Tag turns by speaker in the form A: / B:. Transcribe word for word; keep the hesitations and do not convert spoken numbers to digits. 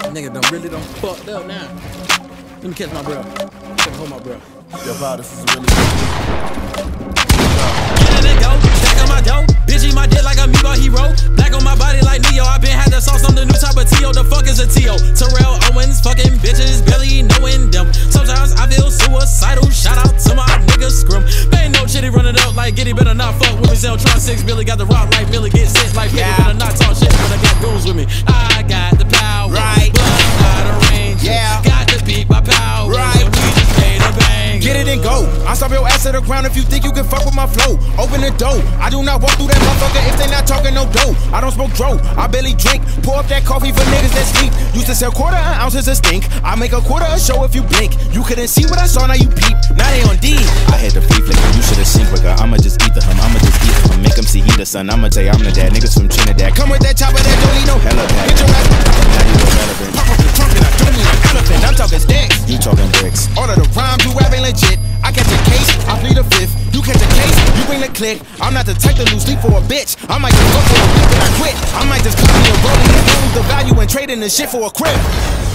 A: Nigga done really done fucked up now. Let me catch my breath. Let me hold my breath.
B: Yo, Bow, this is really good.
A: Get in and go, stack on my dough. Bitchy my dick like a Meebo hero. Black on my body like Neo. I been had the sauce on the new type of T O. The fuck is a T O? Terrell Owens, fucking bitches, barely knowing them. Sometimes I feel suicidal. Shout out to my niggas scrum. They ain't no chitty running up like Giddy. Better not fuck with me. Tron six Billy got the rock like Billy. Get sent like Billy. Better not talk shit, but I got goons with me. I got the power,
C: right?
A: But not a range.
C: Yeah.
A: Got to beat my power,
C: right?
A: So we just made a bang.
C: Get it and go. I stop your ass to the ground if you think you can fuck with my flow. Open the door. I do not walk through that motherfucker if they not talking no dough. I don't smoke dro. I barely drink. Pour up that coffee for niggas that sleep. Used to sell quarter ounces of stink. I make a quarter a show if you blink. You couldn't see what I saw, now you peep. Now they on D.
D: I had the free flicker. You should've seen quicker. I'ma just eat the hum. I'ma just eat the hum. Make him see he the son. I'ma tell you I'm the dad. Niggas from Trinidad.
C: Come with that chopper that don't need no
D: Hella bad.
C: Get your ass.
D: Now you irrelevant.
C: Pop up the trunk and I don't need an elephant. I'm talking sticks.
D: You talking bricks.
C: All of the rhymes you rap ain't legit. I catch a case, I plead a fifth. You catch a case, you bring the click. I'm not the type to lose sleep for a bitch. I might just go for a week and I quit. I might just copy a rolling and lose the value and trade in the shit for a crib.